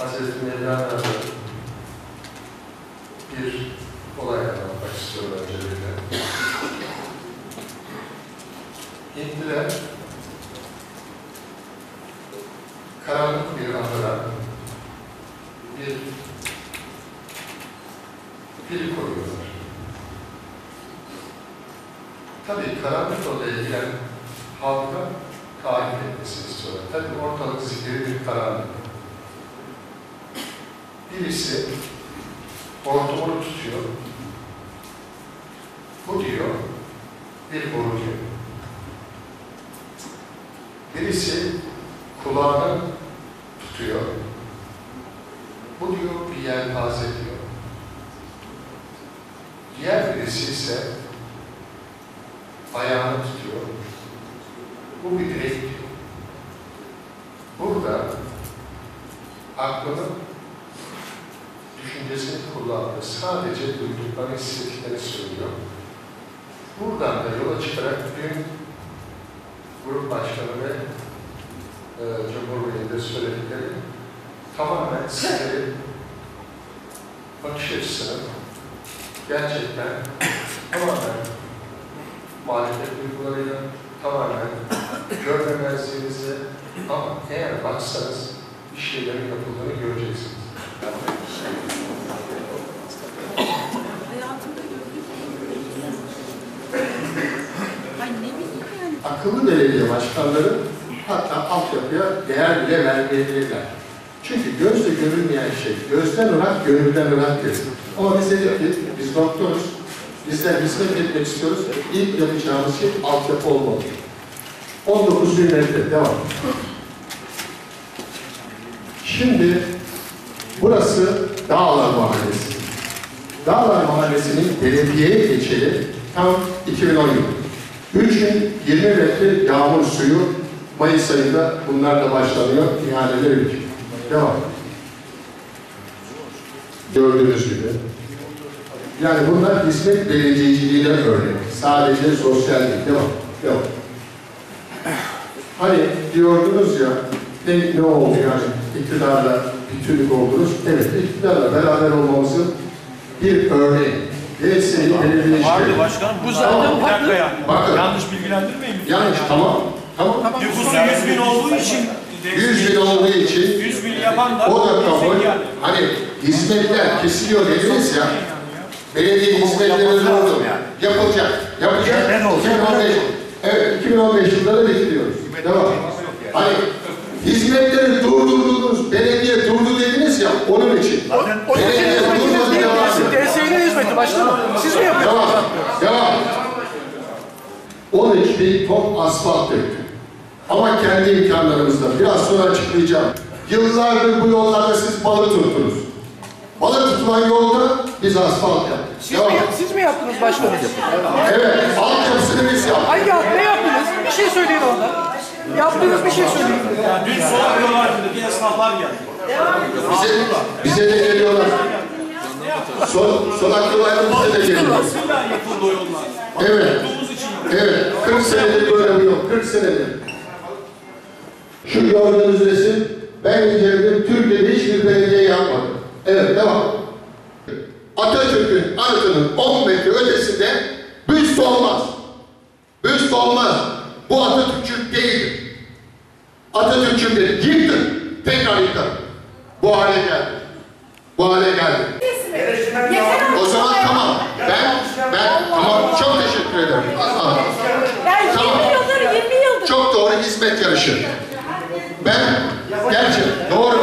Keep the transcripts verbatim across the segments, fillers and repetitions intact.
Hazreti Mevlana'da bir olay anlatmak istiyorum öncelikle. Hintliler karanlık bir ahıra bir pil koyuyorlar. Tabii karanlık odaya giren halka takip etmesini istiyorlar. Tabii ortalık zifiri bir karanlık. Birisi hortumunu tutuyor. Bu diyor, bir boru diyor. Birisi kulağını tutuyor. Bu diyor, bir yelpaze diyor. Diğer birisi ise ayağını tutuyor. Bu bir direk diyor. Burada aklını, düşüncesini kullandığı, sadece duyduklarını, hissettiklerini söylüyor. Buradan da yola çıkarak dün grup başkanı ve e, Cumhurbaşkanı'nda söyledikleri tamamen sizlerin bakış açısını gerçekten tamamen muhalefet duygularıyla, tamamen görmemezliğinizle, ama eğer baksanız bir şeylerin yapıldığını göreceksiniz. Akıllı belediye başkanları hatta altyapıya değer bile vermeyebilirler. Çünkü gözle görülmeyen şey, gözden ırak, gönülden ıraktır. Ama biz dedik ki, biz doktoruz, bizler hizmet etmek istiyoruz, ilk yapacağımız şey altyapı olmalı. on dokuz bin metre, devam. Şimdi, burası Dağlar Mahallesi. Dağlar Mahallesi'nin belediyeye geçeli tam iki bin on yılı. üç bin yirmi metre yağmur suyu Mayıs ayında bunlar da başlanıyor, ihaleler için. Devam. Gördüğünüz gibi. Yani bunlar hizmet belediyeciliğine örnek. Sadece sosyal değil. Devam. Devam. Hani diyordunuz ya, ne, ne oldu yani iktidarla bütünlük oldunuz? Evet, iktidarla beraber olmamızın bir örneği. Değilse Vardı başkanım, bu zaten bir dakika ya. Bakın. Yanlış bilgilendirmeyin. Yanlış, tamam. Tamam. Nüfusu yüz bin olduğu için yüz bin olduğu için yüz bin yapan da o da kabul. Hani hizmetler kesiliyor dediniz ya. Belediye hizmetleri oldu. Yapılacak. Yapacak. iki bin on beş. Evet, iki bin on beş yılında da bekliyoruz. Devam. Hani hizmetleri durdurdunuz, belediye durdu dediniz ya, onun için. Belediye durmadı, devam ediyor. D S N hizmeti başkanım. Siz mi yapıyorsunuz? Devam. Devam. on üç bin ton asfalt döktü. Ama kendi imkanlarımızla, biraz sonra açıklayacağım. Yıllardır bu yollarda siz balık tuttunuz. Balık tutulan yolda biz asfalt yaptık. Siz, mi, siz mi yaptınız başkanım? Evet, altyapısını biz yaptık. Hangi alt, ne yaptınız? Bir şey söyleyin orada. Yaptığınız bir şey söyleyin. Ya dün solak yol altındaki esnaflar geldi. Bize, bize de geliyorlar. Sol, solak yollarda bize de geliyorlar. Aslında yapıldı o yollar. Evet. Evet, kırk senedir böyle bir yol, kırk senedir. Şu gördüğünüz resim, ben inceledim, Türkiye'de hiçbir belediye yapmadı. Evet, devam. Atatürk'ün anıtının on metre ötesinde büst olmaz. Büst olmaz. Bu Atatürkçülük değildir. Atatürkçülük yıktın, tekrar yıktın. Bu hale geldi. Bu hale geldi. O zaman tamam. Ben, ben, tamam, çok teşekkür ederim. Allah. Ben Tamam. yirmi yıldır, yirmi yıldır. Çok doğru, hizmet yarışı. Ben, gerçi doğru,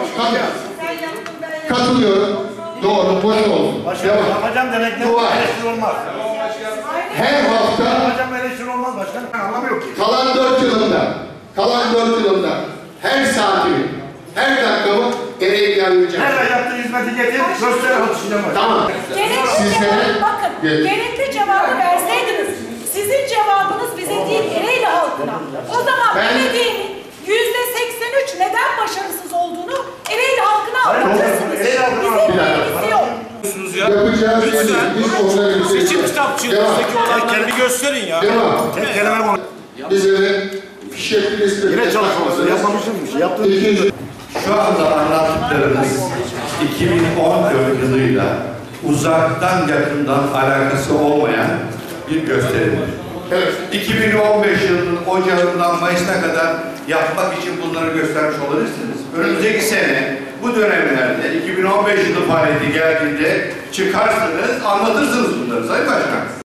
kat, katılıyorum. Doğru, boş olsun. Başkanım, yapacağım demek ne eleştiri olmaz. Her hafta, Yapacağım eleştiri olmaz başkanım. Ben anlamıyorum ki. kalan dört yılında, kalan dört yılında her saatimi, her dakikamı nereye gelmeyeceğim. Her yaptığı hizmeti getir, göster atışacağım. Tamam. Gerekli Sizlere, cevabı, bakın, Ge- gerekli cevabı verseydiniz, sizin cevabınız bize değil, Ereğli halkına. O zaman Ben- belediyenin yüzde seksen üç neden başarısız olduğunu Ereğli halkına anlatırsınız. Ereğli halkına Bizim anlatırsınız. bilgisi yok. yapacağız. Lütfen. Biz onları Seçim bitireceğiz. kitapçığınızdaki olanları bir gösterin ya. Devam. Tek kelime konu. Bize fişekli liste. Yine çalışması yapmamışsın bir şey. Yaptığın İkinci. şu anda anlattıklarımız iki bin on dört yılıyla uzaktan yakından alakası olmayan bir gösterimdir. Evet. iki bin on beş yılının Ocağı'ndan Mayıs'ına kadar yapmak için bunları göstermiş olabilirsiniz. Önümüzdeki sene bu dönemlerde iki bin on beş yılı faaliyeti geldiğinde çıkarsınız, anlatırsınız bunları Sayın Başkan.